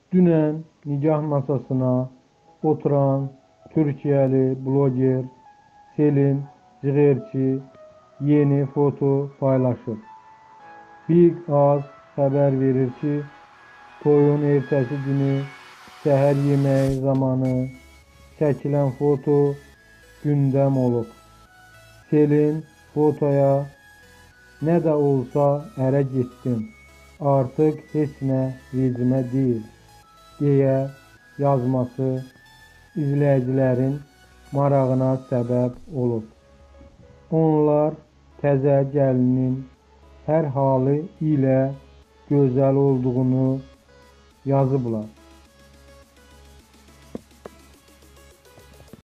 Dünən nikah masasına oturan Türkiyəli bloger Selin Cığerçi yeni foto paylaşıb. Big Az xəbər verir ki, toyun ertəsi günü səhər yeməyi zamanı çəkilən foto gündəm olub. Selin fotoya "Nə də olsa ərə getdim, artıq heç nə vecimə deyil" deyə yazması izləyicilərin marağına səbəb olub. Onlar təzə gəlinin hər halı ilə gözəl olduğunu yazıblar.